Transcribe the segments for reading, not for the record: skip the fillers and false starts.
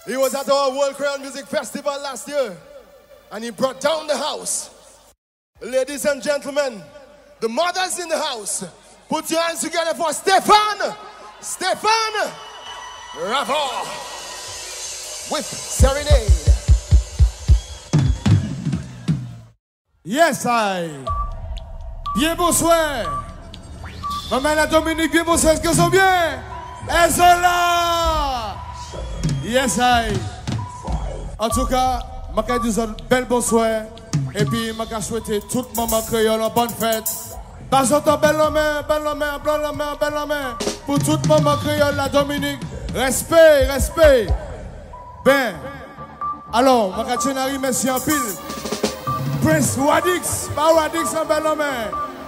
He was at our World Crown Music Festival last year, and he brought down the house. Ladies and gentlemen, the mothers in the house, put your hands together for Stefan Ravo with Serenade. Yes, I. Bien bonsoir. Maman la Dominique, bien bonsoir. Est-ce qu'elles sont bien? Elles sont là. Yes, I. En tout cas, je dis un bel bonsoir. Et puis, je souhaite tout le monde créole une bonne fête. Parce que belle main, pour tout le monde créole, la Dominique. Respect. Ben, alors, je tiens merci en pile. Prince Wadix, pas Wadix en belle main.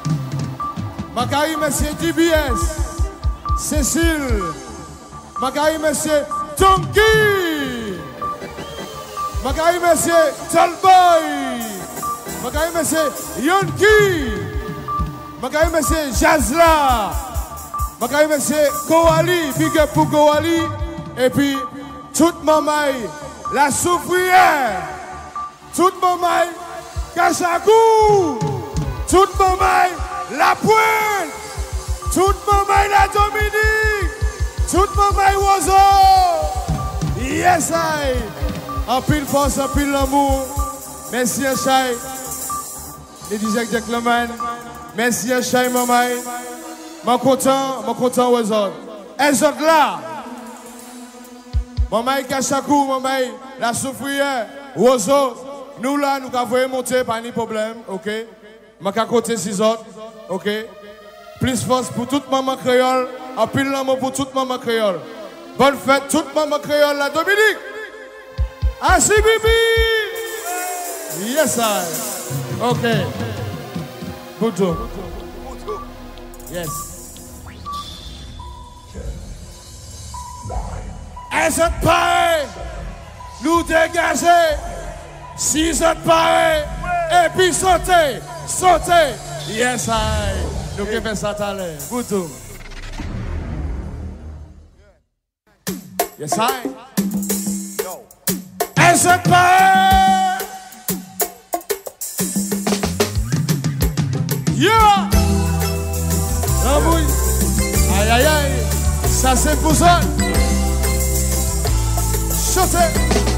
Je merci DBS, Cécile. Je merci Tonky. Je merci Talboy. Je merci Yonki. Je merci Jazla. Je merci Kowali, big up pour Kowali. Et puis, toute maman, la soufrière. Toute maman, Kachakou. Toute maman, la pointe. Toute maman, la Dominique. Toute maman, Oiseau. Yes, I. En pile force, en pile l'amour. Merci, Chai. Ladies and gentlemen. Merci, Chai, maman. Je suis content, Oiseau. Elles sont là. Maman, Kachakou, maman, la soufrière, Oiseau. Nous là, nous avons monter, pas de problème, ok? Je vais côté 6 autres, ok? Plus force pour toute maman créole, en pile l'amour pour toute maman créole. Bonne fête, toute maman créole, la Dominique! Assis Bibi! Yes, I. Ok. Boutou. Yes. Elles sont pareilles, nous dégager. 6 autres pareils, et puis sauter. Yes, I. Nous qui fait ça tout à l'heure. Boutou. Yes, I. Elles sont pareilles. Yeah. Non, oui. Aïe. Ça, c'est pour ça. Sauter.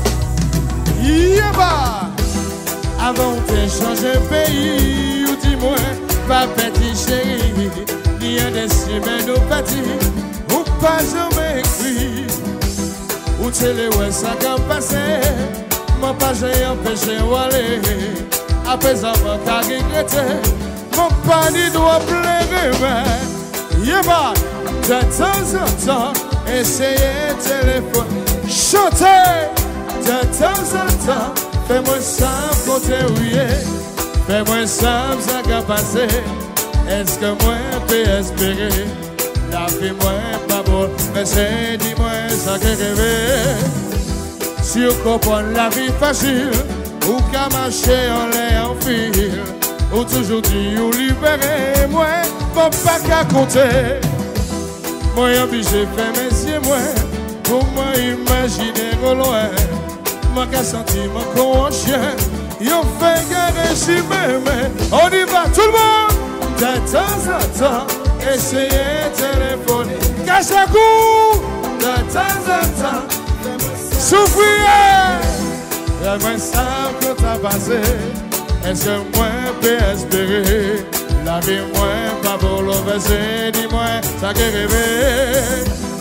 Yéba! Avant de changer pays, ou dis-moi, pas petit chéri, ni un destin nous petit, ou pas jamais écrit, ou tu les ouais ça qu'a passé, mon pas j'ai empêché d'aller, après ça m'a qu'à regretter, mon pas ni doit pleurer, Yéba! De temps en temps, essayez téléphone, chanter! De temps en temps, fais-moi ça côté ouillé. Fais-moi ça qu'a passé. Est-ce que moi peux espérer? La vie moi pas bon, mais c'est dis-moi ça que rêver. Si on comprend la vie facile, ou qu'à marcher en l'air en fil, ou toujours dit ou libérer, moi, bon pas qu'à compter. Moi obligé de faire mes yeux, moi, pour moi imaginer au loin. Moi qui senti mon corps en chien, y'en fait gagner si même. On y va tout le monde. De temps en temps, essayez de téléphoner. Kachakou. De temps en temps, souffrir. J'aimerais savoir que t'as passé. Est-ce que moi peux espérer? La vie moi pas pour l'enverser. Dis-moi ça qui rêver.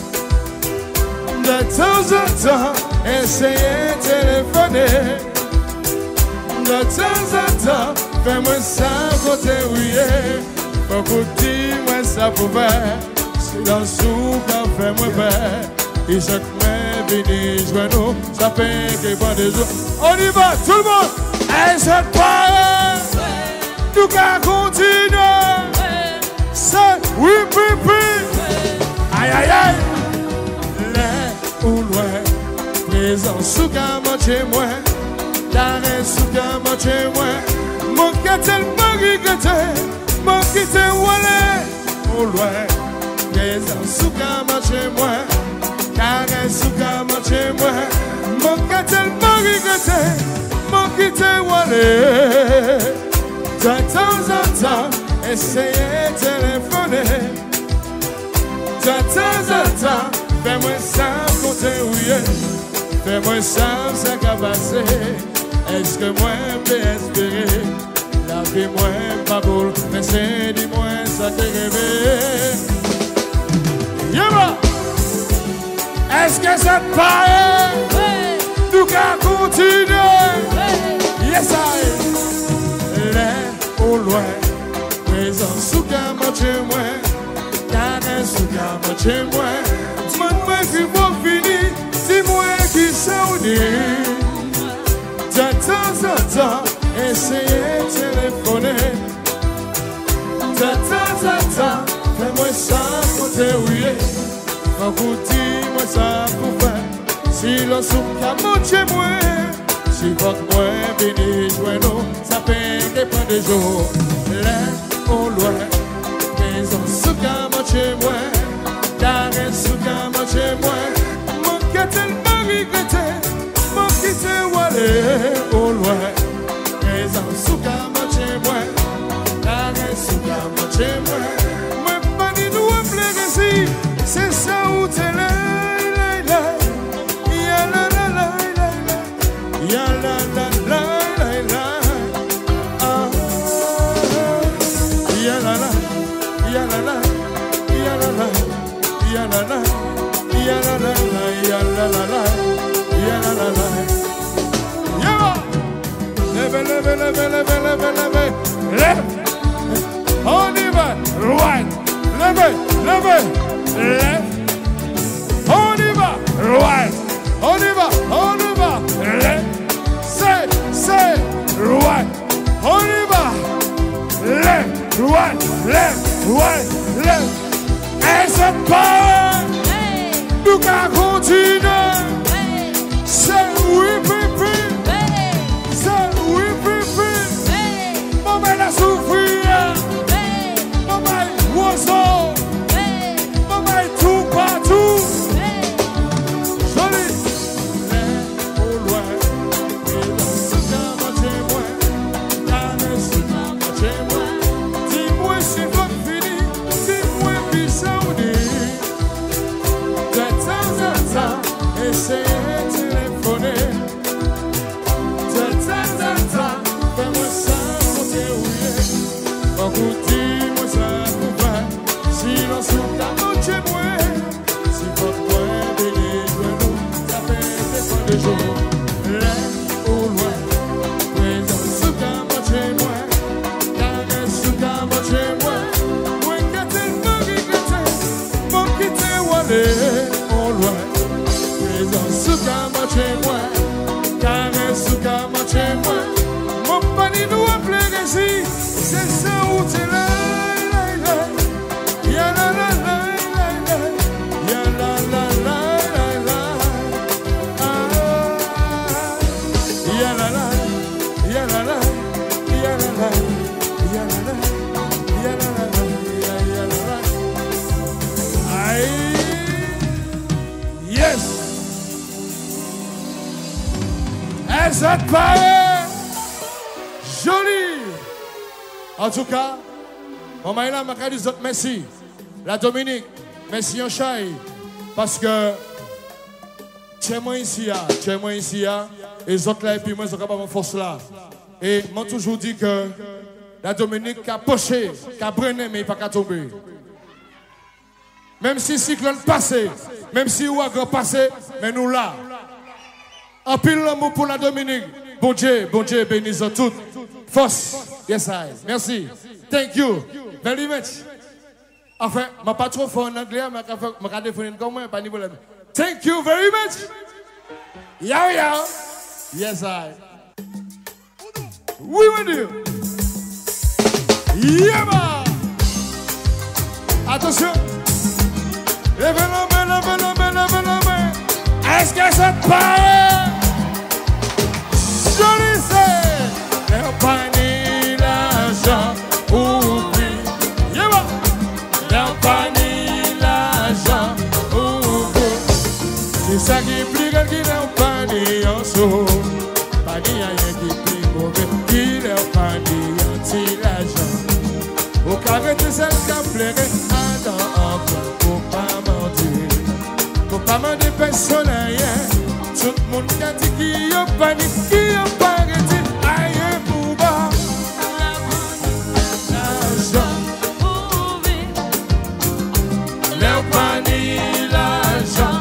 De temps en temps, essayez de téléphoner. De temps en temps, fais-moi ça côté ouillé. Beaucoup dis-moi ça pouvait. Si dans le sou, quand fais-moi faire. Et chaque main vini jouer nous, ça fait qu'il y a des jours. On y va, tout le monde. Et cette pareille, nous qu'à continuer. C'est oui, aïe. Ou loin, présent sous gamin chez moi, l'arrêt sous gamin chez moi, mon qu'a-t-elle pas regretté, mon qu'a-t-elle walé, ou loin, présent sous gamin chez moi, l'arrêt sous gamin chez moi, mon tellement regretté, mon quitté Wallé. De temps en temps, essayer de téléphoner. De temps en temps, fais-moi ça côté oui. Fais-moi ça qu'a passé. Est-ce que moi peux espérer? La vie moi pas boule, mais c'est dis-moi ça t'est rêvé. Yaba! Est-ce que ça te paraît? Tout qu'à continuer? Yes, I l'ai au loin, présent sous gamin chez moi, t'as sous gamin chez moi. Moi qui vont finir, dis-moi qui sont nés. De temps en temps, essayez de téléphoner. De temps en temps, fais-moi ça côté oui. Quand vous dites moi ça pour faire, si l'on soupe qu'à mon chez moi, si votre moi béni joint nous, ça fait dépend des jours. Là au loin, maison sous qu'à mon chez moi, d'arrêt sous qu'à mon chez moi, mon cœur tellement regretté, mon quitté Wallé au loin, maison sous qu'à mon chez moi, d'arrêt sous qu'à mon chez moi, moi pas dit nous appeler ici. C'est ça où t'es là, ya la la la la, ya la la la la, ah, ya la la, ya la la, ya la la, ya la la, ya la la, ya la la, ya la la, ya. Lève, lève, lève, lève, lève, lève, lève. On y va, right, lève, lève. Left, on y va, right, on y va, left, say, right, on y va, left, right, left, et c'est pas, nous qu'à continuer, c'est oui, pipi, c'est oui, pipi, maman a souffrir, maman oiseau. Tout partout, joli, mais au loin, et dans ce cas, chez moi, dans ce cas, chez moi, dis-moi si vous fini, dis-moi puis ça on dit. De temps en temps, essayez de téléphoner. De temps en temps, fais-moi ça côté oui. Beaucoup dis-moi ça pour faire, si l'on souffre à mon chez moi. Là au loin, présent sous gamin chez moi, carré sous gamin chez moi, moi qui tellement regretté, mon quitté Wallé au loin, présent sous gamin chez moi, carré sous gamin chez moi, mon panier nous appeler ici, c'est ça où t'es là, ya la la la la, ya la la la. Yes. Ça te paraît joli. En tout cas, maman là m'a dit autres merci. La Dominique, merci en chai. Parce que tu es moi ici, et les autres là, et puis moi, je suis capable de force là. Et moi, toujours dit que la Dominique a poché, a brené, mais il n'a pas tomber. Même si le cyclone passé, même si le ouragan passé, mais nous là. En pile l'amour pour la Dominique. Bon Dieu, bénisse toutes. Force. Yes, I. Merci. Thank you very much. Enfin, je ne suis pas trop fort en anglais, mais je vais définir comme moi, pas de problème. Thank you very much. Yo. Yes, I. We will do. Yeah, man. Attention. Levez la main. Est-ce que ça te paraît? Joli c'est. Leur panier l'argent oublie. Yeah, man. Leur panier l'argent oublie. C'est ça qui est plus grand qui leur panier. pleurer. Attends encore pour pas mentir. Pour pas mentir personne rien. Tout le monde qui a dit qu'il y a panique, qu'il y a pas arrêté. Aïe, Bouba. L'argent. Leur panique, l'argent.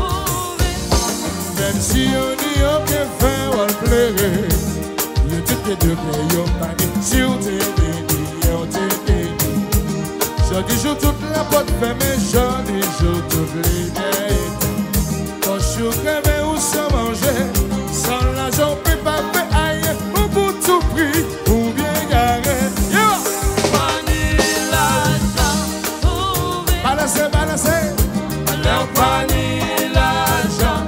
Même si on dit on peut faire, on pleurer. Il y a toutes les deux clés, on panique. Si on t'est béni, on t'est béni. J'en dis jour toute la porte fermée, j'en dis jour toutes les nuits. Quand je suis crevé ou sans manger, sans l'argent, on peut pas faire aïe. Au bout de tout prix, ou bien garer. Panique, l'argent. Balancez, balancez. Leur panique, l'argent.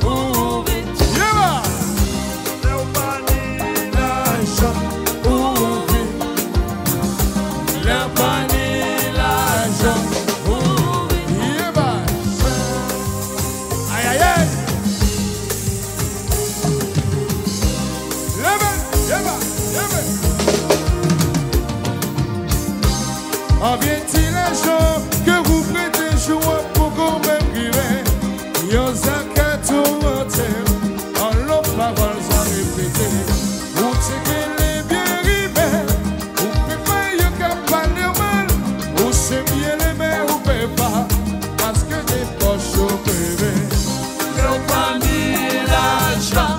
En vient-il l'argent que vous prêtez jour pour qu'on m'écrive? Yon zaka tout entier, en l'autre parole sans répéter. Ou c'est qu'elle est bien rivée, ou peut pas yon qu'à parler mal, ou c'est bien aimé ou peut pas, parce que des poches au privé. Leur panique, l'argent.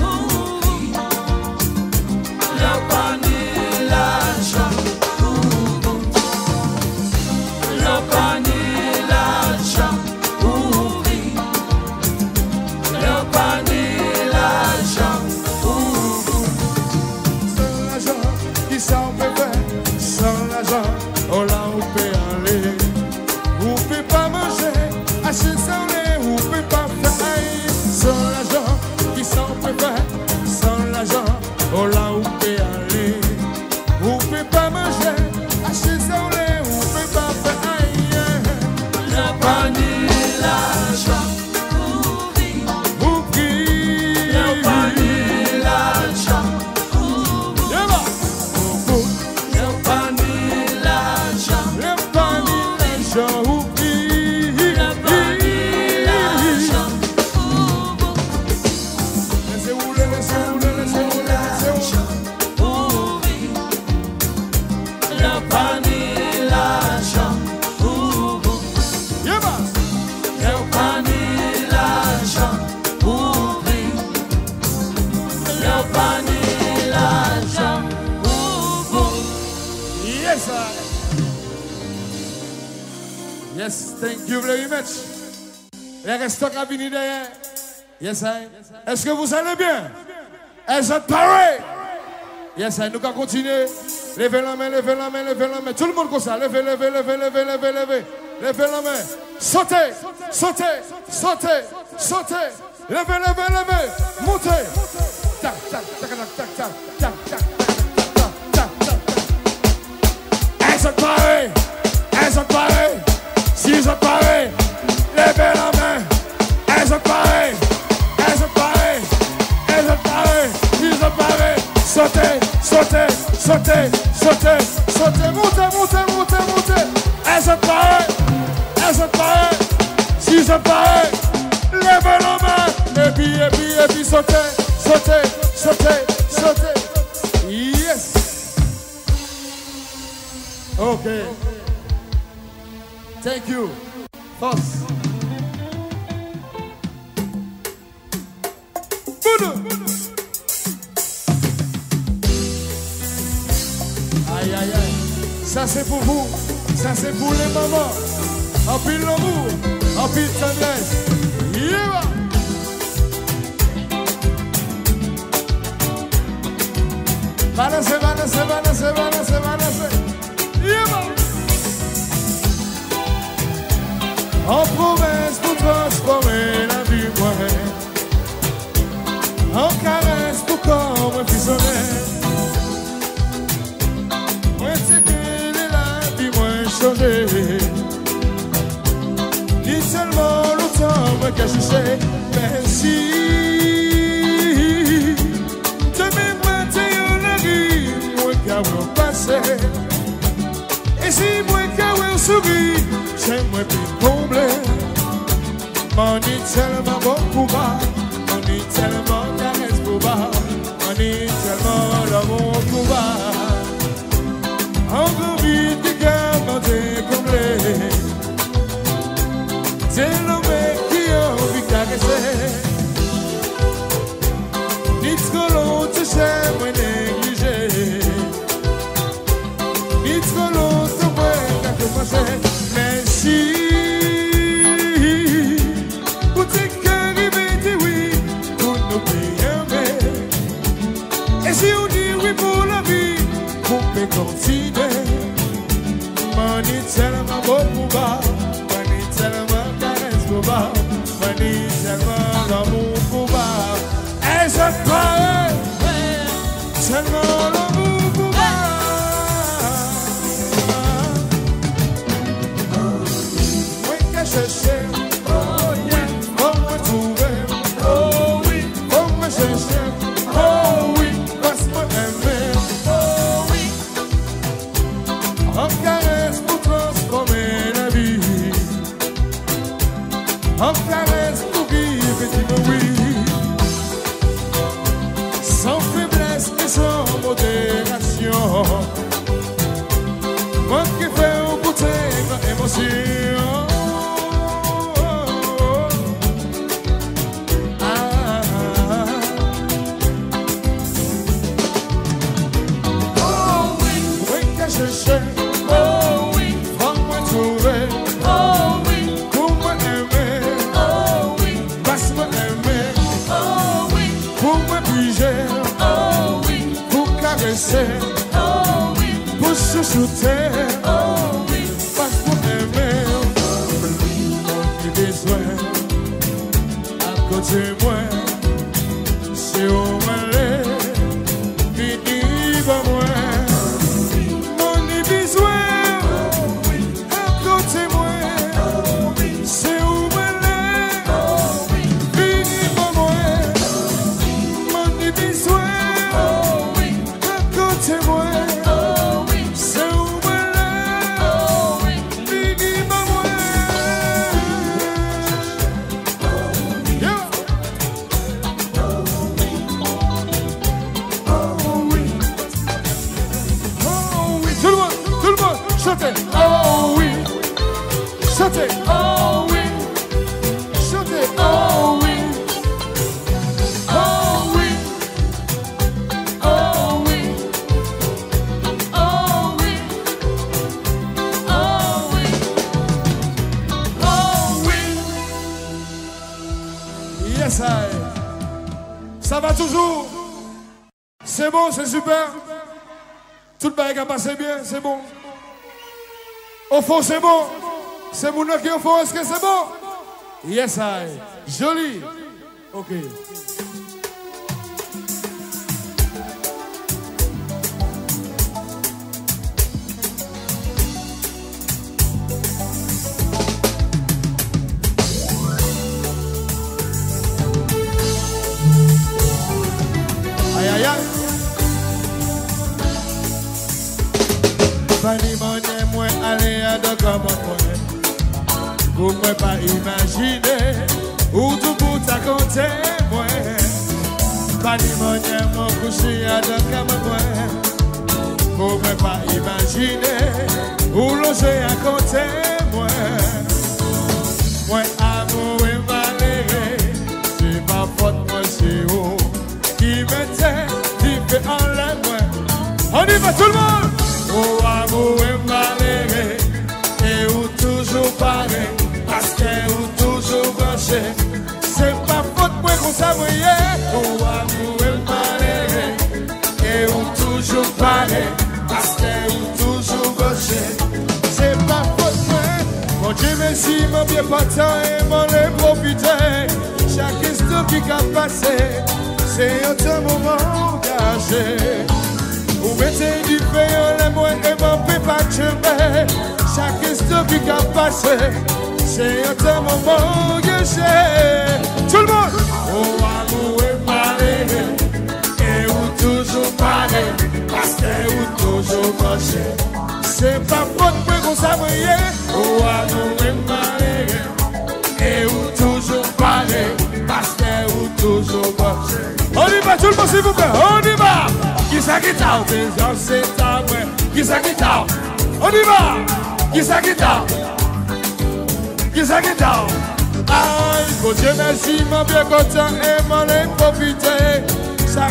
Leur panique, l'argent. Leur panique, l'argent. Leur panique, l'argent. Sans l'argent, qui s'en peut faire? Sans l'argent, on l'a ou peut aller. Vous pouvez pas manger, acheter sans lait, vous pouvez pas faire aïe. Sans l'argent, qui s'en peut faire? Sans l'argent, on l'a ou peut aller. Vous pouvez pas manger, acheter sans lait, vous pouvez pas faire aïe. Leur panique, l'argent. Vous priez. Leur panique, l'argent. Yeah, bah. Leur panique, l'argent. Le panier, l'argent, vous priez. Leur panique, l'argent. Laissez rouler, laissez rouler, laissez rouler, laissez rouler. Leur panique, l'argent. Yeah, bah. Leur panique, l'argent. Leur panique, l'argent. Yes, sir. Yes, thank you very much. Les restants qui viennent derrière. Yes, sir. Est-ce que vous allez bien? Est-ce que pareil? Yes, sir. Nous allons continuer. Levez la main, levez la main, levez la main. Tout le monde comme ça. Levez, levez, levez, levez, levez, levez. Levez la main. Sautez, sautez, sautez, sautez. Levez, levez, levez. Montez. Tac, tac, tac, tac, tac, tac, tac, tac, tac, tac, tac. Est-ce que pareil? Est-ce que pareil? Si je pareil, levez la main. Est-ce que pareil? Est-ce que pareil? Est-ce que pareil? Si je pareil, sautez, sautez, sautez, sautez, sautez, montez, montez, montez, montez. Est-ce que pareil? Est-ce que pareil? Si je pareil, levez la main. Et puis, sautez, sautez, sautez, sautez. Yes. Okay. Thank you. Force. Aïe, aïe, aïe. Ça c'est pour vous. Ça c'est pour les mamans. En pile l'amour. En pile tendresse. Yeah. Balancez, balancez, balancez, balancez, balancez. Yeah. En province pour transformer la vie moyenne. En caresse pour corps me frissonner. Moi c'est que la vie moins changé. Ni seulement le temps me cache. Merci. Demain matin on arrive, moi qu'à vous passer. Et si moi qu'à vous Ni trop long, tu sais, moi négligé. Ni trop long, tu vois, qu'à commencer. Mais si, pour tes cœurs, il me dit oui, pour nous payer. Et si on dit oui pour la vie, on peut continuer. Money tellement beau pour bas, money tellement caresse pour bas, money tellement l'amour pour bas. Et je crois tellement l'amour pour bas. Oui que je sais, oh yeah, comment trouver, oh oui, comment je sais, oh oui, passe-moi aimer, oh oui, on caresse pour transformer la vie, on caresse pour vivre, dis-moi oui. Sans faiblesse et sans modération, moi qui fais au goûter ma émotion. Oh oui, oui que je cherche. Oh oui, comment trouver. Oh oui, comment aimer. Oh oui, passe-moi aimer. Oh oui, pour me piger. Oh oui, pour caresser. Oh oui, pour chouchouter. Oh oui, passe-moi aimer. Mon besoin à côté de moi, c'est où m'aller, fini par moi. Mon besoin à côté de moi, c'est où m'aller, fini par moi. Mon besoin à côté de moi, c'est où m'aller, fini par moi. Yeah. Oh oui, tout le monde, chantez. Oh oui, chantez. Oh oui, chantez. Oh oui, oh oui, oh oui, oh oui, oh oui, oh oui. Yes, I. Ça va toujours? C'est bon, c'est super. Tout le bail a passé bien, c'est bon. Au fond, c'est bon. C'est mon nom qui est au fond, est-ce que c'est bon? Yes, I. Joli. Ok. Aïe, aïe, aïe. Pas ni monnaie, moi, aller à deux comme moi. Vous ne pouvez pas imaginer où tout pour ta compter, moi. Pas ni monnaie, moi, couché à deux comme moi. Vous ne pouvez pas imaginer où loger à compter, moi. Moi, amour et maléré, c'est ma faute, moi, c'est où qui m'était différent là, moi. On y va tout le monde! Oh, amour et maléré, et où toujours pareil, parce que où toujours branché, c'est pas faute moi qu'on s'abrouille. Oh, amour et maléré, et où toujours pareil, parce que où toujours branché, c'est pas faute moi. Mon Dieu merci, mon bien partant et mon les profiter. Chaque histoire qui a passé, c'est un moment engagé. Vous mettez du feu en la moelle et m'en fait pas tomber. Chaque histoire qui a passé, c'est un moment engagé. Tout le monde! Oh, amour et maléré, et où toujours pareil, parce que où toujours branché, c'est pas faute moi qu'on s'abrouille. Oh, amour et maléré, et où toujours pareil, parce que où toujours branché. On y va tout le monde s'il vous plaît, on y va! Qui sa guitare, c'est ta main. Qui sa guitare, on y va! Qui sa guitare? Qui sa guitare? Aïe, bon Dieu merci, mon bien content et m'en ai profité.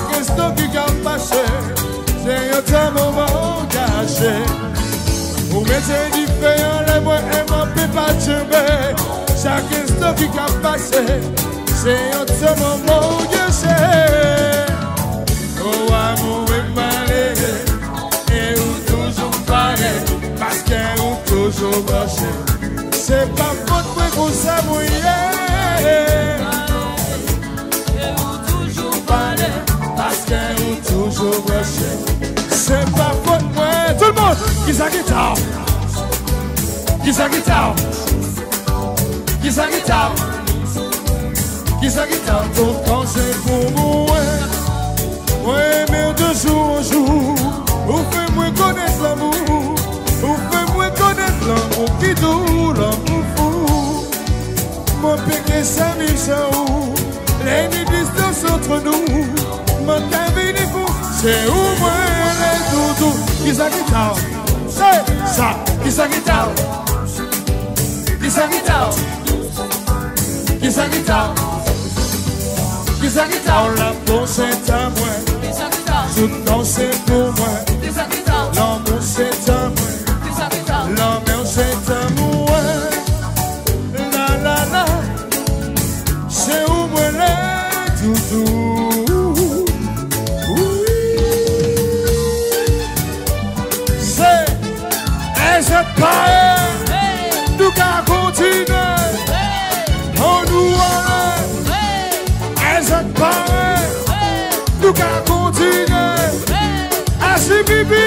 qui a passé, c'est un seul moment où je sais. Oh, amour est malé, et où toujours pareil, parce qu'elle ou toujours branché. C'est pas faute moi qu'on s'amouille. Et où toujours parler, Parce qu'elle ou toujours branché. C'est pas faute moi. Tout le monde, qui sa guitare? Qui sa guitare? Qui sa guitare? Qui sa guitare? Pourtant c'est pour moi. Ouais, mais de jour en jour, vous faites-moi connaître l'amour. Vous faites-moi connaître l'amour qui doux, l'amour fou. Mon péché, ça m'y où les distances entre nous. Mon cavini fou, c'est où moi les doudous. Qui sa guitare? C'est ça. Qui sa guitare? Qui sa guitare? Qui sa guitare? Qui sa guitare? L'amour c'est à moi. Tout temps c'est pour moi. L'amour c'est à moi. L'amour c'est à moi. La la la. C'est où moi les doudous. Oui. C'est est-ce pas nous qu'à continuer. On nous est-ce pas nous qu'à continuer. Assez bibi.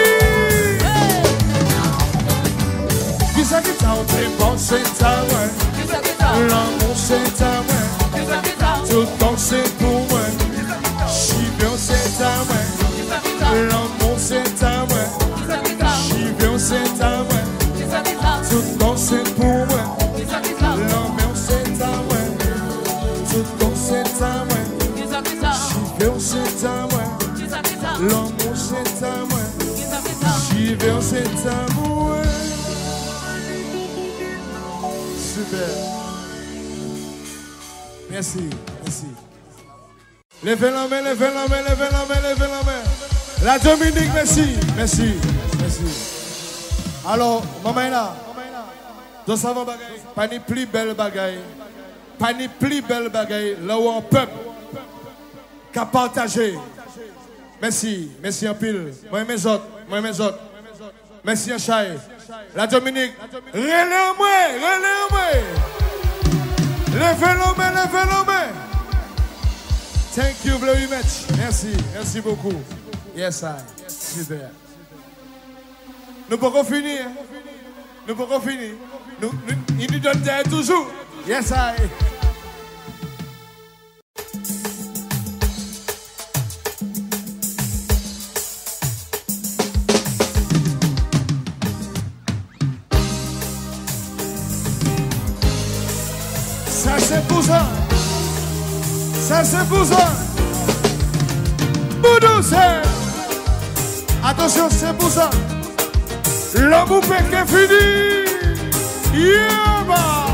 Qui ça qui t'a fait penser à moi? L'amour c'est à moi. Tout le temps c'est pour moi. Chivion c'est à moi. L'amour c'est à moi. Chivion c'est à moi. Tout le temps c'est pour moi. L'amour c'est à moi. Tout le temps c'est à moi. Chivion c'est à moi. L'amour c'est à moi. Chivion c'est à moi. Super. Merci, merci. Levez la main, levez la main, levez la main, levez la main. La Dominique, merci, merci, merci. Alors, maman est là. Dans sa bagaille, pas ni plus belle bagaille. Pas ni plus belle bagaille. Là où un peuple qui a partagé. Merci, merci en pile. Moi mes autres, moi mes autres. Merci en chai. La Dominique, relève-moi, relève-moi. Levez la main, levez la main. Thank you very much. Merci, merci beaucoup. Yes, I. Super. Nous pouvons finir. Nous pouvons finir. Il nous donne toujours. Yes, I. Ça c'est pour ça. Ça c'est pour ça. Boudou c'est. Attention c'est pour ça. L'amour peut que fini. Yeah bah.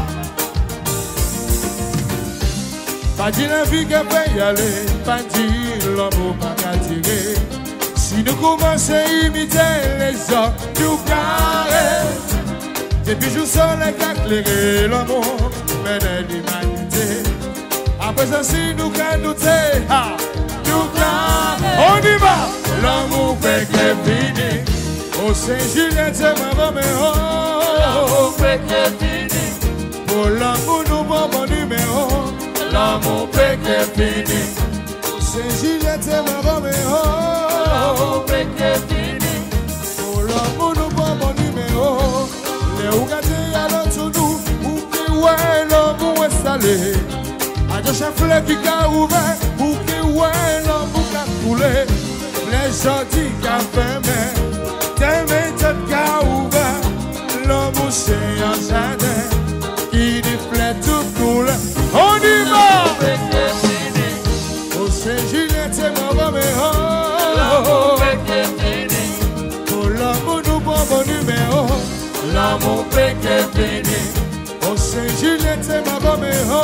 Pas dire la vie qu'elle peut y aller. Pas dire l'amour pas qu'à tirer. Si nous commençons à imiter les hommes, nous carrés. Depuis jour soleil qui a éclairé l'amour. Mais l'humanité. Après ça, si nous gagnons, nous gagnons. On y va. L'amour fait que fini. Au Saint-Juliette, c'est ma maman. L'amour fait que fini. Pour l'amour, nous prenons mon numéro. L'amour fait que fini. Au Saint-Juliette, c'est ma maman. L'amour fait que fini. Pour l'amour, nous prenons mon numéro. Les Ougandais, alors tout nous. Ouais, l'amour est salé. A de chaque fleur qui a ouvert, pour que ouais, l'amour a coulé. Les gens disent qu'il a fermé, des méthodes qui a ouvert. L'amour c'est un jardin qui déflète tout couleur. On y va! Au Saint-Juliette, c'est ma maman. L'amour fait que fini. Pour l'amour, nous prenons mon numéro. L'amour fait que fini. Au Saint-Juliette, c'est ma maman.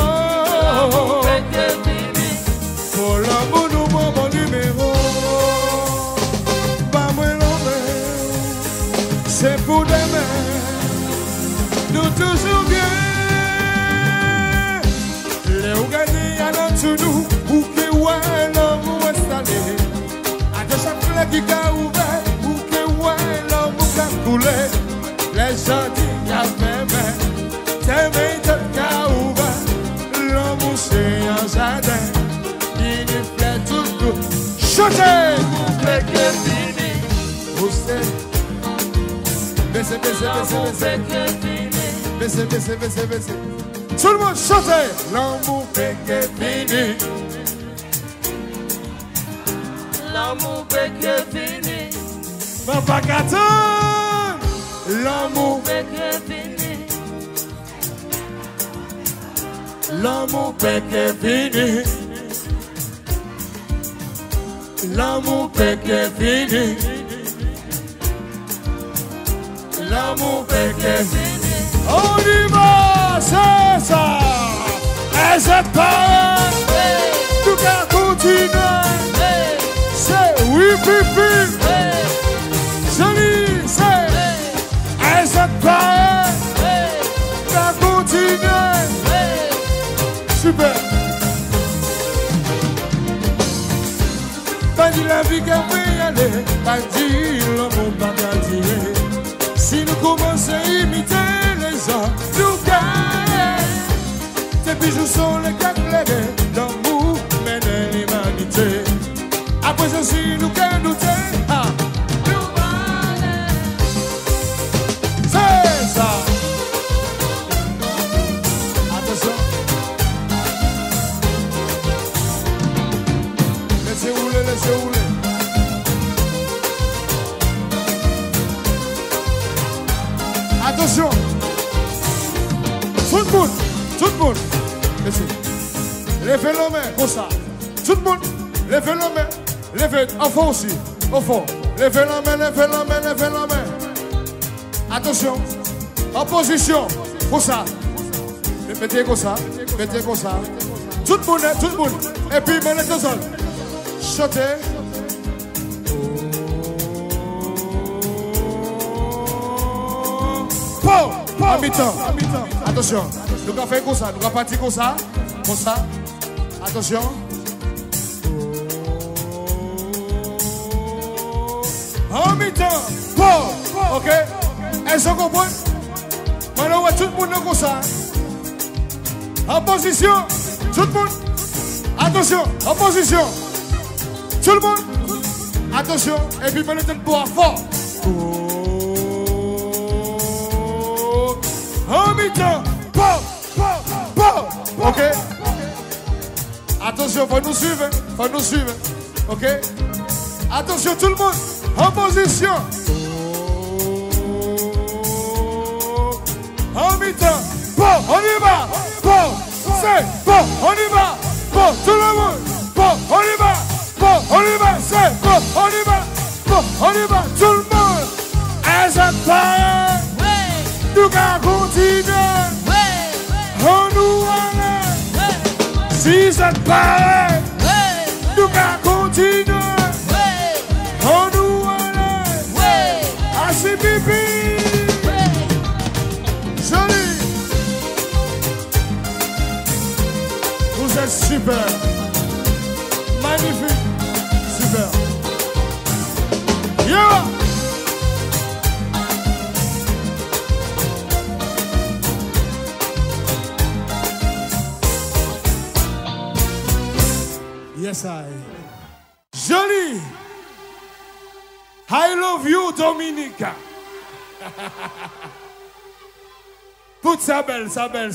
Pour l'amour, nous prenons mon numéro. Pas moi l'homme, c'est pour demain. Nous toujours bien. ouais l'amour installé. À de chaque fleur qui a ouvert, ou que ouais l'amour qui a coulé. Les gens disent qu'il y a même, t'es même qui a ouvert. L'amour c'est un jardin, il nous fait tout le coup. Chantez! Fait que fini. Vous savez, baissez, baissez, L'amour baissez, fait baissez. que fini. Baissez, baissez, baissez, baissez. Tout le monde chantez! L'amour fait que fini. L'amour fait que fini. Papa Katon! L'amour, Fait que fini. l'amour fait que fini. L'amour fait que fini. L'amour fait que fini. On y va, c'est ça! Et c'est pas tout qu'à continuer. C'est oui, pipi. Joli, c'est. Et c'est pas qu'à continuer. Super. Pas dit la vie qu'elle peut y aller, pas dit l'amour pas qu'à dire. Si nous commençons à imiter les gens, nous gagnons. Tes bijoux sont les quatre lèvres, l'amour mène l'humanité. Après ceci, nous qu'à douter, nous allons. C'est ça. Attention. Laissez rouler, laissez rouler. Attention. Tout le monde. Laissez. Levez la main, comme ça. Tout le monde, levez la main. Levez, au fond aussi, au fond. Levez la main, levez la main, levez la main. Attention. En position, comme ça. Mettez comme ça, mettez comme ça. Tout le monde. Et puis, mettez tout seul. Chantez. En mi-temps. Attention. Nous allons faire comme ça. Nous allons partir comme ça. Comme ça. Attention. En mi-temps. Ok. Est-ce qu'on comprend? Maintenant, tout le monde comme ça. En position. Tout le monde. Attention. En position. Tout le monde. Attention. Et puis, mettez le poids fort. En mi-temps. Ok. Attention, faut nous suivre. Ok. Attention, tout le monde. En position. En mi-temps. On y va. C'est bon. On y va. Tout le monde. On y va. C'est bon. On y va. Tout le monde. Et ça part. Nous allons continuer. On nous allait. Si ça te paraît, nous allons continuer. On nous allait. Assez pipi. Joli. Vous êtes super. Magnifique. Super. Yeah. Yes, I. Jolie. I love you, Dominica. Toute sa belle.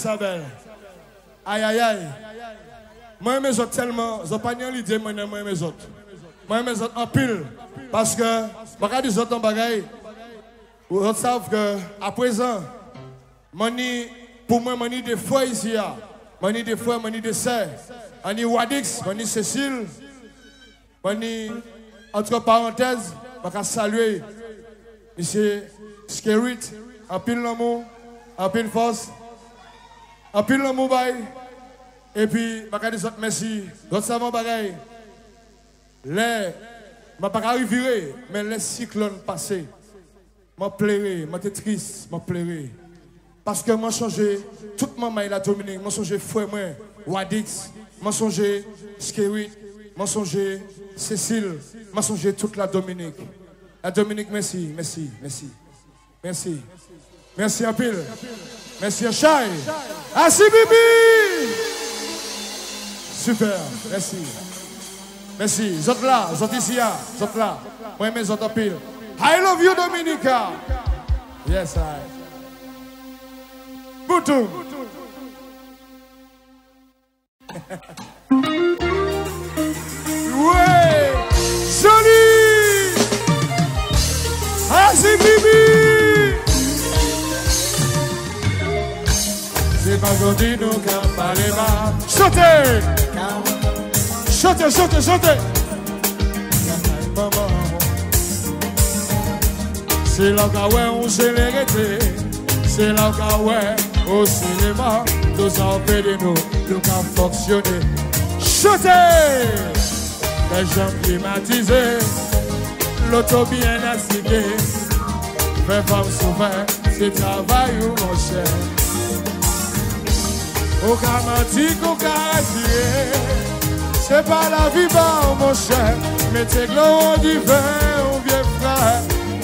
Aïe. Moi, mes autres tellement, je n'ai pas l'idée, moi, mes autres. Moi, mes autres en pile. Parce que, je ne dis pas en bagaille. Vous savez qu'à présent, pour moi, je des frères ici. Je des frères, je des sœurs. Mani Wadix, Mani Cécile, Mani, entre parenthèses, je vais saluer M. Skerit, en pile l'amour, en pile force, en pile l'amour, et puis je vais dire merci, d'autres savants bagaille. Je ne vais pas arriver, mais les cyclones passés, je pleurais, je suis triste, je pleurais. Parce que je changé, toute ma maille la Dominique, je changé frère, Wadix. Je songe Skerit, Mensonger Cécile, mensonger toute la Dominique. La Dominique, merci, merci, merci. Merci. Merci à pile. Merci à Chai. Assis Bibi. Super, merci. Merci. Vous êtes là, vous êtes ici, vous êtes là. Moi, mes autres pile. I love you, Dominica. Yes, I. Boutoum. Ouais, joli. Assis Bibi. C'est pas aujourd'hui nous qu'à parler bas. Chantez. Chantez, chantez, chantez. C'est là où on s'est l'arrêté. C'est là où au cinéma, tout ça en fait de nous, nous qu'à fonctionner. Chantez. Les gens climatisés, l'auto bien assignée. Fait femme souvent, c'est travail ou mon cher. Au camantique, au caractère, c'est pas la vie, bah, mon cher. Mettez l'eau du vin, au vieux frère.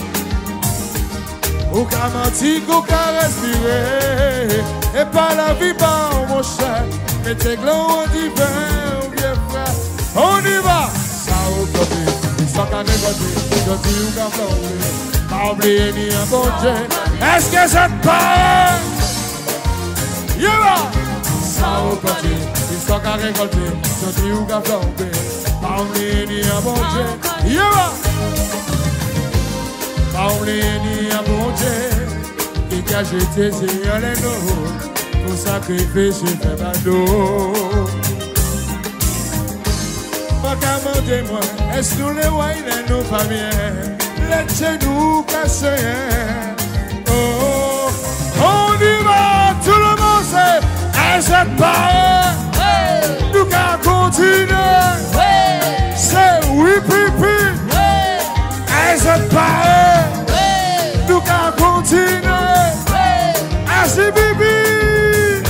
Au camantique, au caractère, et pas la vie, bah, mon cher. Mettez l'eau du vin, au vieux frère. On y va! Ça au côté, ils sont qu'à négocier, je dis où qu'à flamber. Pas oublier ni un bon Dieu. Est-ce que ça te parle? Y va! Ça au côté, ils sont qu'à récolter, je dis où qu'à flamber. Pas oublier ni un bon Dieu. Y va! Pas oublier ni un bon Dieu. Qui a jeté ses les nôtres pour sacrifier ses frères bateaux. Demandez-moi, est-ce que nous les voyons nos familles? Laissez nous casser. Oh, on y va, tout le monde sait. Et c'est pas nous qu'à continuer. C'est oui, pipi. Et c'est pas nous qu'à continuer. Et c'est bibi.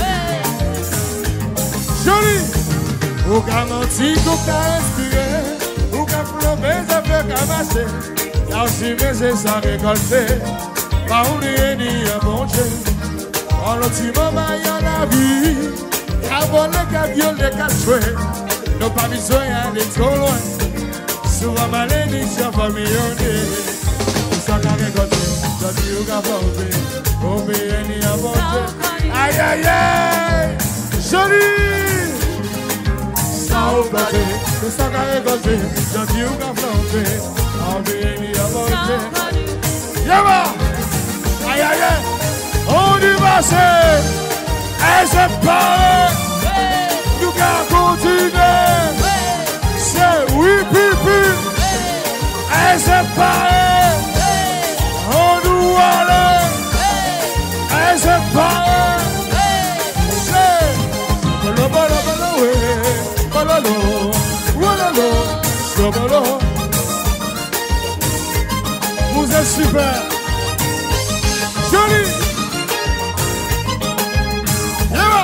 Joli. Ou qu'à mentir, ou qu'à respirer, ou qu'à plomber, ça fait qu'à marcher. Y'a aussi mais ça récolter, pas oublier ni un bon Dieu. En l'autre moment, y'a la vie, y'a volé, y'a violé, y'a tué. Nous pas besoin d'aller trop loin, souvent malédiction familiale. Tout ça qu'a récolté, j'ai dit ou qu'à plomber, oublier ni un bon Dieu. Aïe aïe aïe, joli. Ça au platé, tout ça qu'a récolté, j'ai dit où qu'a flanqué, en béni à monter. Yama! Aïe aïe aïe! On y va, c'est! Et c'est pas! Nous qu'a continué! C'est oui, pipi! Et c'est pas! On nous allait! Et c'est pas! C'est! Bolo, bolo, bolo, oui! Walalo, walalo, sobolo. Vous êtes super. Joli. Yeah.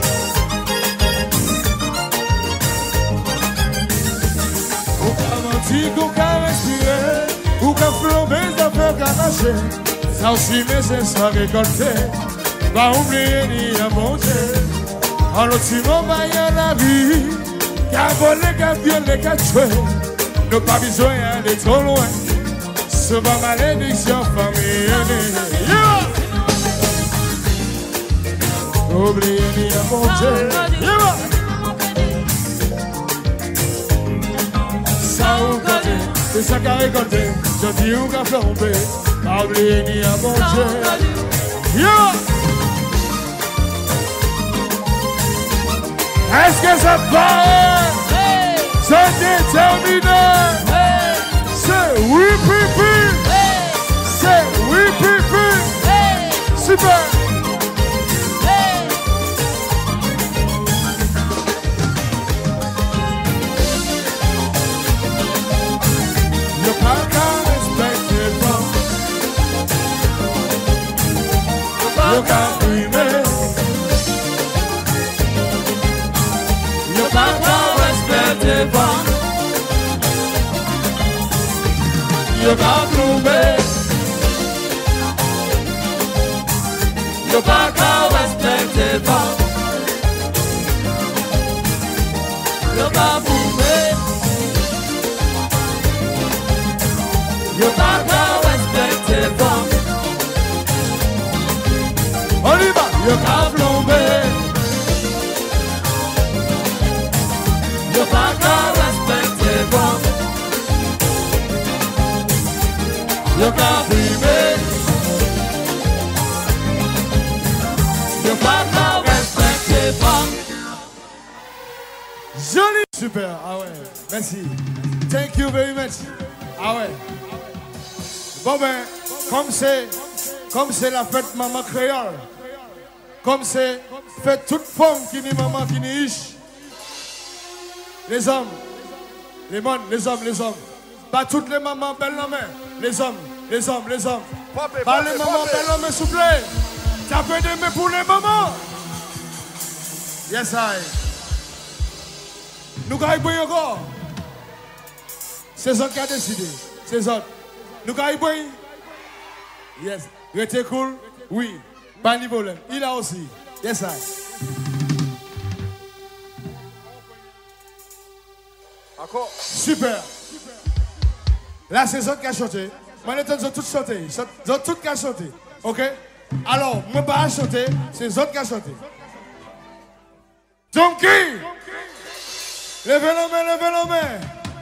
Ou qu'à mentir, ou qu'à respirer, ou qu'à flamber, ça fait qu'à marcher. Ça aussi, mais c'est ça récolter. Pas oublier ni un bon Dieu. En l'autre moment, il y a la vie. Qu'a volé, qu'a violé, qu'a tué. Nous pas besoin d'aller trop loin. Souvent malédiction familiale. Yeah! Oubliez ni un bon Dieu. Yeah! Ça ou côté, c'est ça qu'a récolté. Je dis où qu'a flambé. Pas oublier ni un bon Dieu. Yeah! Est-ce que ça va? C'est déterminé. C'est oui, pipi. C'est oui, pipi. Super. Le parc respecté pas. Le parc primé. Papa respecte pas. yo pas plombé. Yo pas qu'à respecter pas. Yo pas prouvé. Yo pas qu'à respecter pas. On y va, yo pas plombé. Yo pas qu'à respecter pas. Yo pas fumé. Yo pas qu'à respecter pas. Joli. Super, ah ouais, merci. Thank you very much. Ah ouais. Bon ben, comme c'est la fête maman créole, comme c'est fête toute femme qui n'est maman qui n'est riche, les hommes, les hommes, pas toutes les mamans belles la main, les hommes. Pas les mamans belles la main, s'il vous plaît. Tapez des mains pour les mamans. Yes, I. Nous gagnons encore. C'est ça qui a décidé. C'est ça. Nous gagnons. Yes. Restez cool. Oui. Pas de problème. Il a aussi. Yes, I. Encore. Super. Là, c'est ça qui a chanté. Maintenant, ils ont tous chanté. Ils ont tous chanté. OK? Alors, moi, pas chanter. C'est ça qui a chanté. Donkey! Levez la main.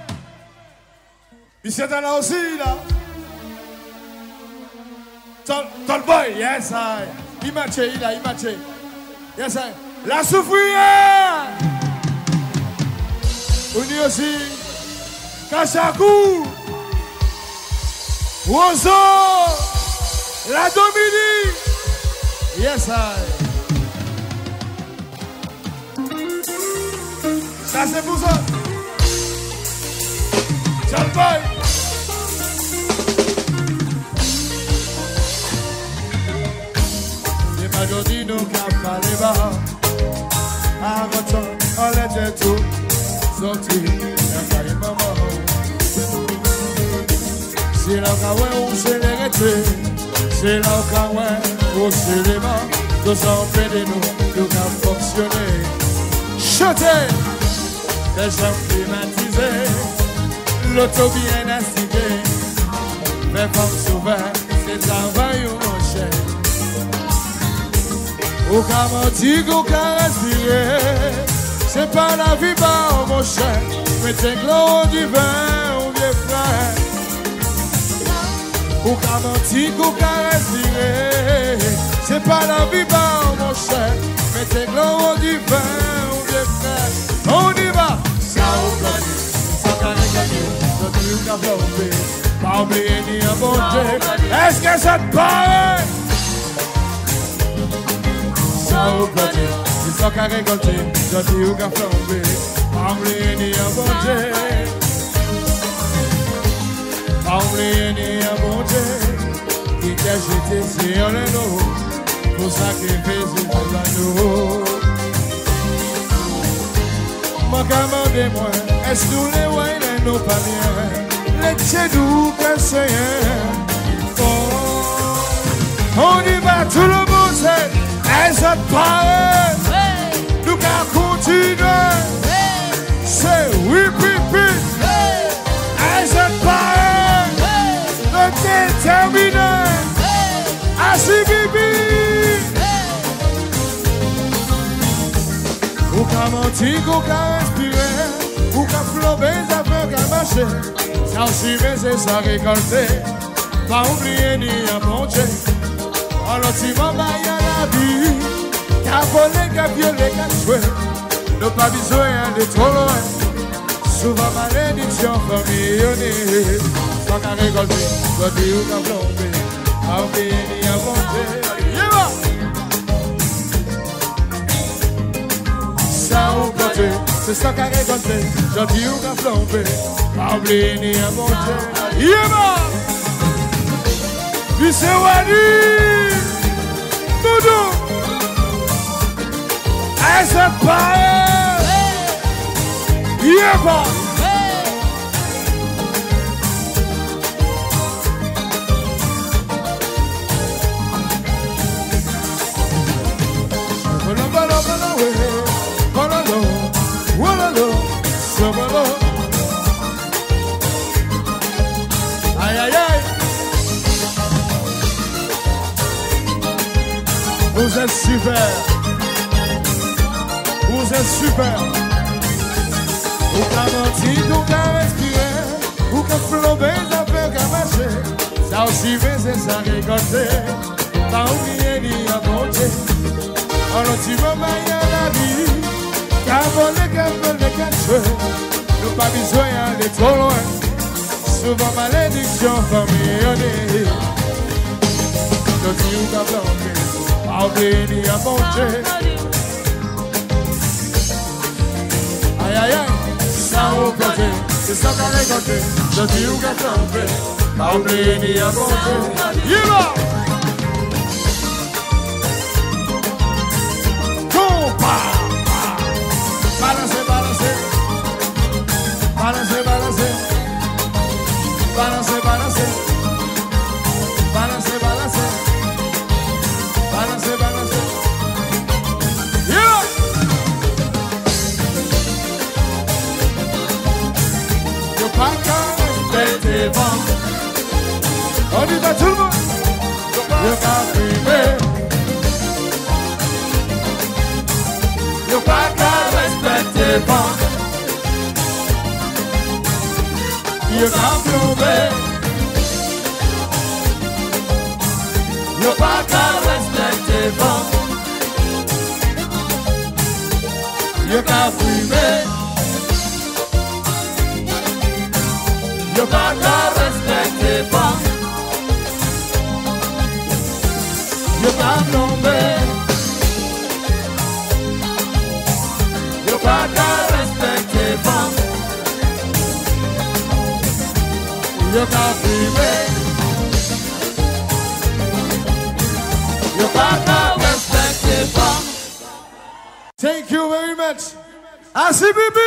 Il s'est là aussi, là. Tall boy, yes, I. Il matche. Yes, I. La souffrière! On dit aussi, Kachakou! Ozo! La Dominique! Yes, I. Ça c'est pour ça. Tall boy. Les majordis nous capent pas les bas. Avant on l'était tout. Sorti, y'a pas les mamans. C'est là où on s'est les retraités. C'est là où on s'est les mains. Nous sommes près de nous avons fonctionné. Chantez! Les gens climatisés, l'auto bien assigné. Mais comme souvent, c'est travail ou mon cher. Au cas menti, au cas respirer. C'est pas la vie, bah, mon cher. Mais t'es gros du vin, ou vieux frère. Au cas menti, au cas respirer. C'est pas la vie, bah, mon cher. Mais t'es gros du vin, ou vieux frère. On y va! Ça au plani, ça carré gagné, ça dit ou qu'a flambé, pas oublier ni un bon Dieu. Est-ce que ça te paraît? Ça au plani, ça carré gagné, ça dit ou qu'a flambé, pas oublier ni un bon Dieu. Pas oublier ni un bon Dieu, qui t'a jeté sur le dos, pour sacrifier pour l'anneau. Demandez-moi, est-ce que les wines n'ont pas bien? Les tchèdous que c'est. On y va, tout le monde sait. Elles ont parlé. Nous allons continuer. C'est oui, pipi. Elles ont parlé. Nous sommes terminés. Assis, bibi. Ou qu'à mentir, ou qu'à respirer, ou qu'à flamber, ça peut qu'à marcher. Ça aussi, mais c'est ça récolter. Pas oublier ni à manger. Alors, si maman y a la vie, qu'à voler, qu'à violer, qu'à jouer. Ne pas besoin de trop loin. Souvent, malédiction familière. Sans qu'à récolter, soit dit ou qu'à flamber. Pas oublier ni à manger. Au côté, c'est ça qu'a récolté, gentil ou qu'a flambé, pas oublier ni à monter. Yéma! Puis c'est Wadi! Doudou! Et c'est pas Yéma! Vous êtes super. Vous êtes super. Vous pouvez mentir, vous pouvez respirer. Vous pouvez flamber, ça fait qu'à marcher. Ça aussi, mais c'est ça récolter. Pas oublier ni à monter. En l'autre moment, il y a la vie. Car voler, cacher. Nous pas besoin d'aller trop loin. Souvent malédiction, famille. Je dis où t'as planté. Pas oublier ni à monter. Aïe aïe aïe, ça au côté, c'est ça qu'on récolté. Je dis où t'as planté. Pas oublier ni à monter. Yéla! Balancez, balancez. Balancez, balancez. Balancez, balancez. Balancez, balancez. Balancez, balancez. Yeah! Yo pas qu'à respecter vent. On y va tout le monde. Yo pas privé. Yo pas qu'à respecter vent. Yo pas plombé. Yo pas qu'à respecter vent. Yo pas fumé. Yo pas qu'à respecter vent. Yo pas plombé. Yo pas qu'à respecter vent. Yo pas fumé. Yo pas qu'à respecter vent. Thank you very much. ACBB.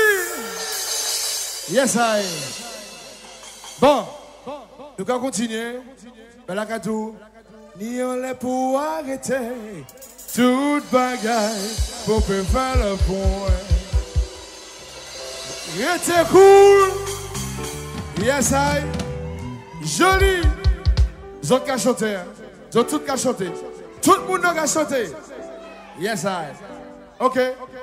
Yes, I. Bon, nous allons continuer. Mais la cadeau, ni on l'est pour arrêter. Toute bagaille pour faire le point. Restez cool. Yes, I. Joli. Ils ont qu'à chanter. Ils ont tout qu'à chanter. Tout le monde a qu'à chanter. Yes, I. OK.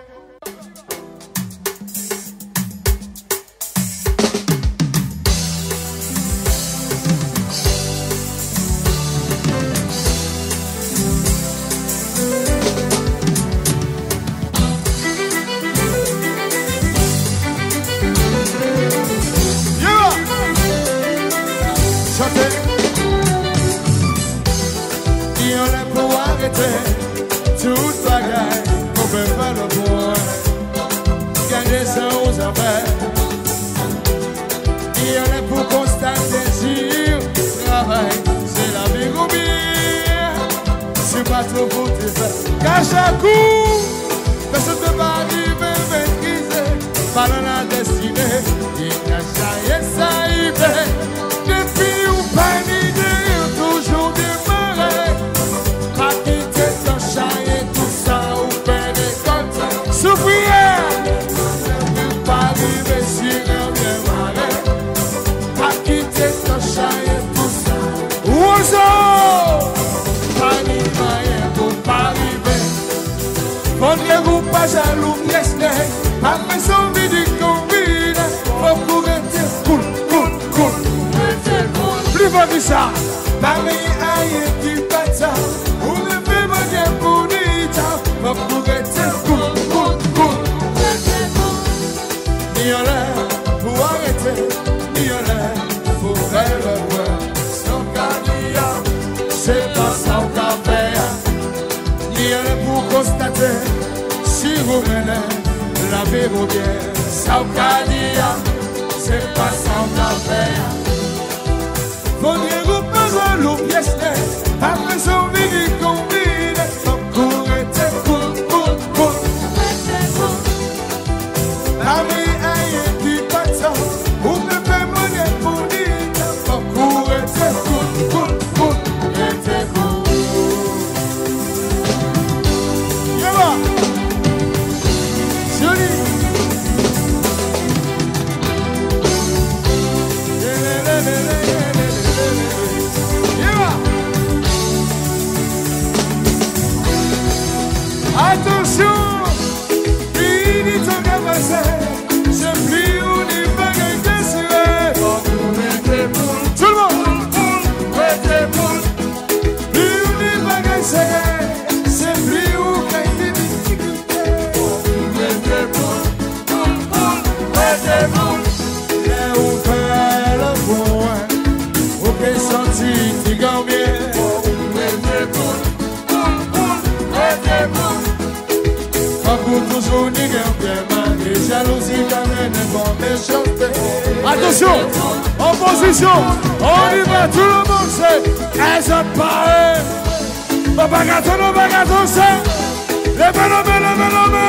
Toute bagaille, on peut faire le point. Gagner ça aux affaires. Il y en a pour constater sur travail. C'est la vie ou bien. C'est pas trop pour te faire. Cache à coup, personne ne va arriver maîtriser. Pas dans la destinée. Il cache à et ça y fait. Depuis ou pas ni de toujours démarrer. Pas quitter ton chat et tout ça ou faire des comptes. Souffrir, ne pas arriver sur un bien malin. Pas quitter ton chat et tout ça. Oiseau, pas ni moyen pour pas arriver. Prenez-vous pas jaloux, laissez. Après son vie combine, faut courir, cool, cool, cool. Plus fort que ça, parmi aïe qui passe. Ou ne fait pas bien pour l'État. Faut courir, cool, cool, cool. Ni en l'air pour arrêter, ni en l'air pour faire le voir. Sans cardia, c'est pas sans café. Ni en l'air pour constater, si vous menez. La vie vaut bien, sans cadia, c'est pas sans café. Faudrait-vous pas jaloux, yes, après son vie combine, faut courir, cool, cool, cool. La vie aïe qui passe, ou ne fait monnaie pour dire, faut courir, cool, cool, cool, cool. Yéba! Joli! Yeah! Attention, en position, on y va, tout le monde sait, elles ont parlé. Papa gâteau, c'est. Levez-le.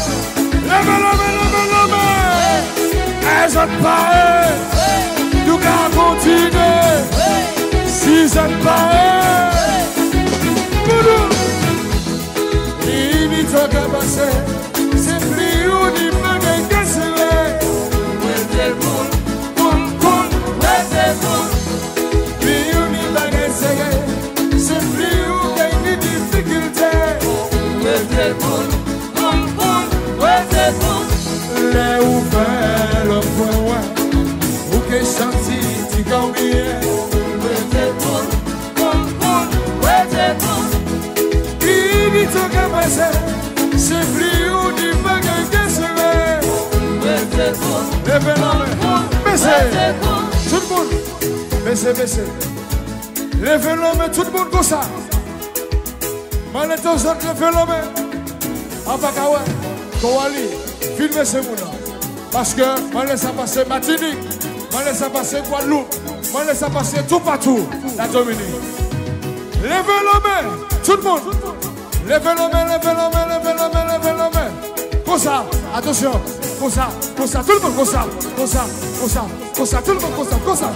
Elles ont parlé. Nous allons continuer. Si elles ont parlé. Il n'y a qu'à passer. C'est plus où il me gagne que c'est vrai. C'est plus où il y a des difficultés. Les ouverts le point, où que chanti tu gagnes. Il dit tout qu'à passer, c'est plus où tu peux gagner que c'est vrai. Baissez, tout le monde, baissez. Levez l'homme, tout le monde comme ça. Moi, les deux autres, levez l'homme. En Bakawa, Kouali, filmez ce monde. Parce que moi, laisse passer Martinique, moi, laisse passer Guadeloupe, moi, laisse passer tout partout, la Dominique. Levez l'homme, tout le monde. Levez l'homme. Comme ça, attention. Comme ça, tout le monde, comme ça, tout le monde,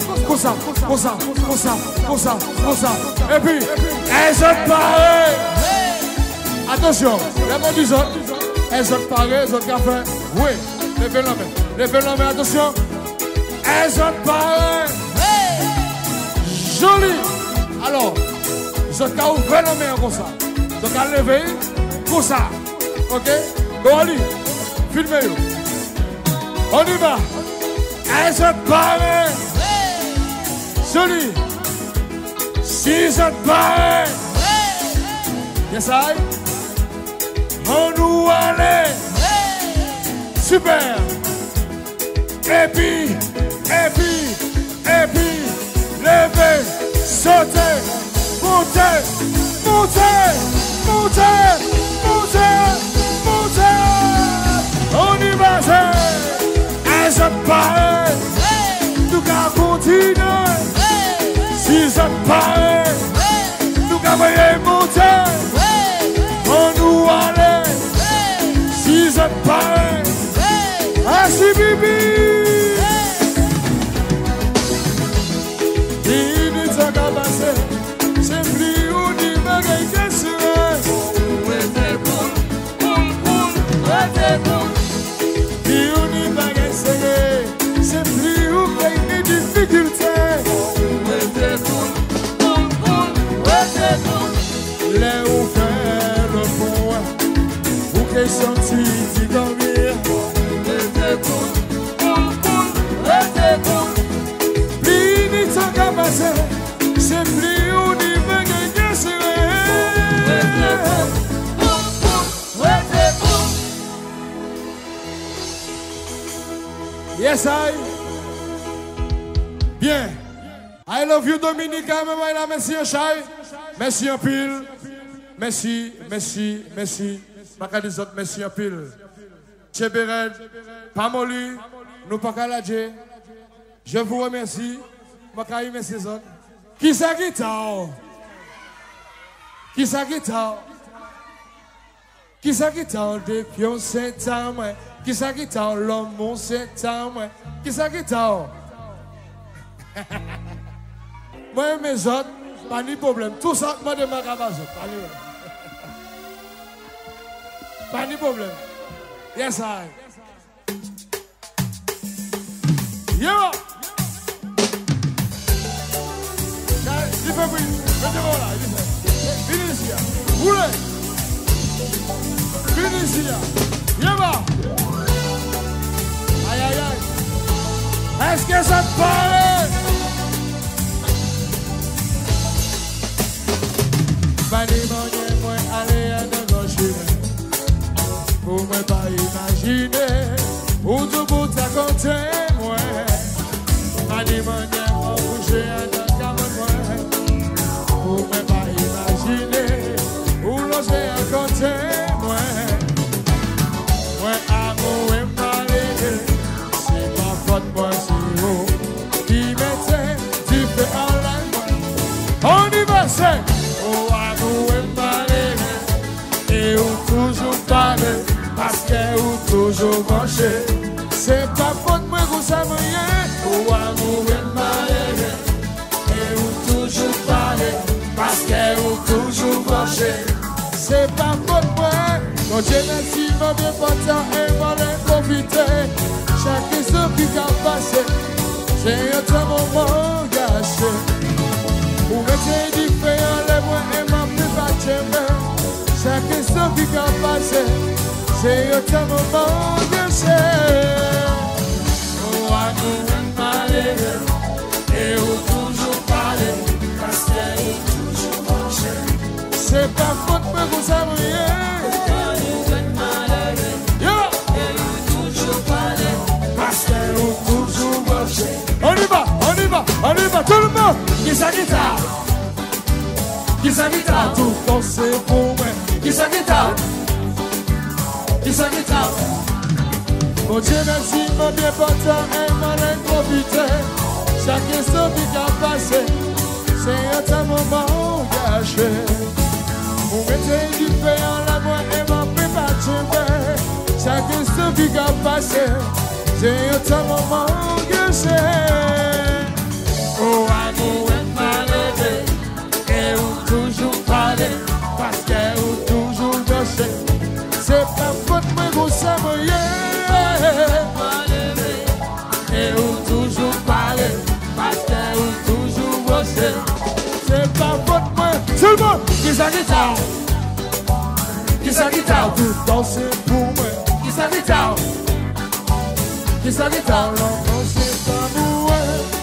comme ça. Et puis, elles ont parlé. Attention, les mots du autres, elles ont parlé, elles ont fait. Oui, levez l'homme, attention. Elles ont parlé. Joli. Alors, ils ont ouvert la main comme ça. Ils ont levé, comme ça. Ok? Go, allez, filmez-le. On y va. Elles se parlent. Joli. Si se parlent. Yes, I. On nous allait. Super. Et puis, lever, sauter, monter. On y va, elles se parlent. Nous allons continuer. Si ça parle, nous allons monter. On nous allait. Si ça parle, assis bibi. Il dit ça qu'à passer. C'est plus où il me gagne que c'est. C'est plus où il y a des difficultés. Les ouverts le point, où que chanti tu gagnes. Plus vite ça qu'à passer, c'est plus où il me gagne que c'est. Yes, I. Bien. I love you, Dominica. Merci, un chai. Merci, un pile. Merci. Pas des autres, merci, un pile. Tchéberen, Pamoli, nous pas qu'à la Dje. Je vous remercie. Je vous merci, autres. Qui ça qui t'a? Qui ça qui t'a? Qui ça qui t'a? Depuis on s'est moi. Qui ça qui t'a? L'homme on s'est moi. Qui ça qui t'a? Moi et mes autres, pas de problème. Tout ça, moi de ma cabazot. Pas de problème. Yes, I. Yo! Il fait bruit. Mettez-moi là. Venez ici. Roulez. Venez ici. Yéba. Aïe, aïe, aïe. Est-ce que ça te parle? Pas moi aller à de gauche. Pour me pas imaginer où tout bout à côté moi. Pas moi bouger à de caméra. Pour me pas imaginer où loger à côté moi. Moi amour et parler, c'est pas Mon Dieu merci, mon bien portant et mon profiter. Chaque instant qui a passé, c'est un temps moment gâché. Pour mettre différent les mois et ma plus pas. Chaque instant qui a passé, c'est un temps moment gâché. Oh, à nous malheureux, et où toujours parler, parce qu'il toujours marché. C'est pas faute, mais vous savez. On y va, tout le monde. Qui sa guitare? Qui sa guitare? Tout danser pour moi. Qui sa guitare? Qui sa guitare? Mon Dieu merci, mon bien portant et mon profiter. Chaque instant qui a passé, c'est un moment gâché. Pour mettre du pain en la main et m'en préparer. Chaque instant qui a passé, c'est un moment gâché. Oh, amour est malheureux, et où toujours parler, parce qu'elle où toujours gâché. C'est pas faute, mais vous savez, malheureux, et où toujours parler, parce qu'elle où toujours gâché. C'est pas faute, mais tout le monde, qui sa guitare? Qui sa guitare? Tout danser pour moi. Qui sa guitare? Qui sa guitare? Non, c'est pas moi.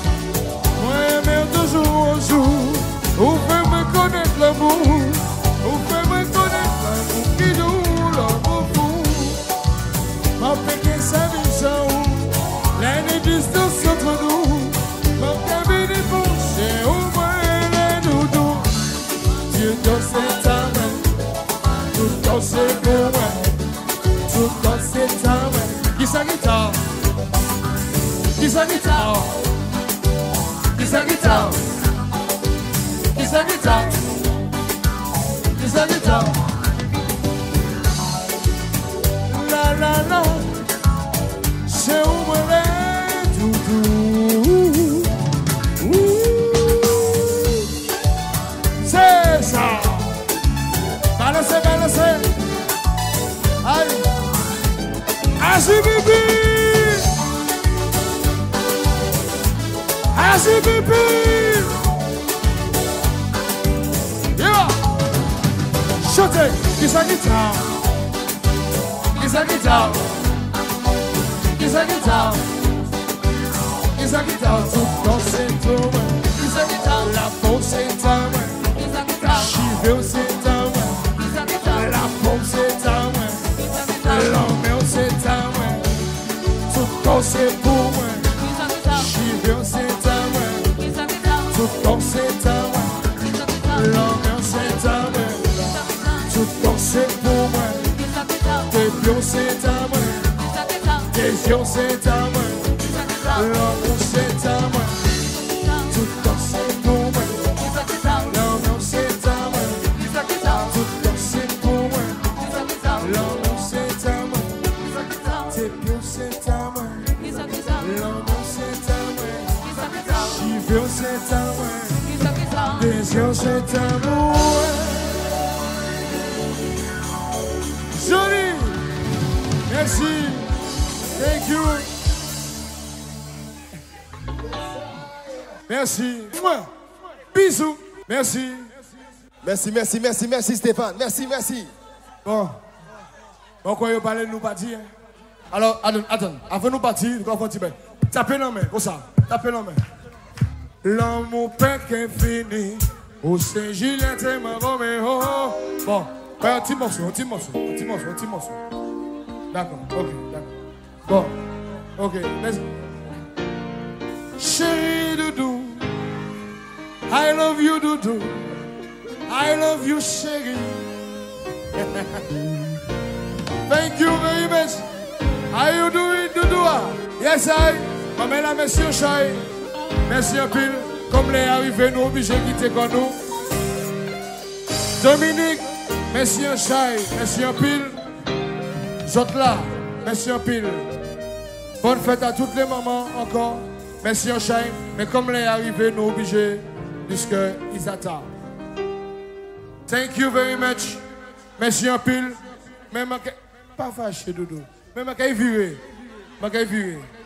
Toujours au jour, où peut me connaître l'amour, où peut me connaître l'amour qui joue l'amour fou. Ma péquée sa vie sans où, l'année distance entre nous, mon cabinet penché au moins les doudous. Dieu danse ta main, tout danse pour moi, tout danse ta main. Qui sa guitare? Qui sa guitare? Qui sa guitare? Qui sa guitare? Qui sa guitare? La la la, c'est où me les doudous. C'est ça. Balancez, balancez. Aïe. Assis bibi. Assis bibi. Yeah. Chantez. Qui sa guitare? Qui sa guitare? Qui sa guitare? Qui sa guitare? Tout dans cette main. Qui sa guitare? La peau c'est ta main. Qui sa guitare? Chiveau c'est ta main. Qui sa guitare? La peau c'est ta main. Qui sa guitare? L'homme c'est ta main. Tout dans c'est pour moi. Qui sa guitare? Chiveau c'est ta main. Qui sa guitare? Tout dans c'est ta main. Qui sa guitare? L'homme c'est ta main. Tout dans c'est pour moi. Qui sa guitare? Tes pions c'est ta main. Qui sa guitare? Tes yeux c'est ta main. Qui sa guitare? L'homme c'est ta main. Tout dans c'est pour moi. Qui sa guitare? L'homme c'est ta main. Qui sa guitare? Tout dans c'est pour moi. Qui sa guitare? L'homme c'est ta main. Qui sa guitare? Tes pions c'est ta main. Qui sa guitare? L'homme c'est ta main. Qui sa guitare? Chivio c'est ta main. Qui sa guitare? Tes yeux c'est ta main. Joli. Merci. Thank you. Merci. Bisous. Merci. Merci, merci, merci, merci Stéphane. Merci, merci. Bon. Bon, quoi, vous parlez de nous partir? Alors, attends. Avant de nous partir, nous allons faire un petit tapez la main, comme ça. Tapez la main. L'amour pète infini. Au Saint-Gilles, t'es ma Roméo. Bon. Un petit morceau, un petit morceau, un petit morceau, un petit morceau. D'accord, ok, d'accord. Bon, ok, merci. Chérie Doudou, I love you Doudou, I love you chérie. Thank you very much. How you doing Doudou? Yes I, Mamela monsieur Chai. Merci un pile, comme les arrivés nous obligés de quitter comme nous. Dominique. Merci un chai, merci un pile. J'autre là, merci un pile. Bonne fête à toutes les mamans encore. Merci un chai, mais comme les arrivés, nous obligés, puisqu'ils attendent. Thank you very much. Merci un pile. Mais pas fâché, Dodo. Mais je vais virer.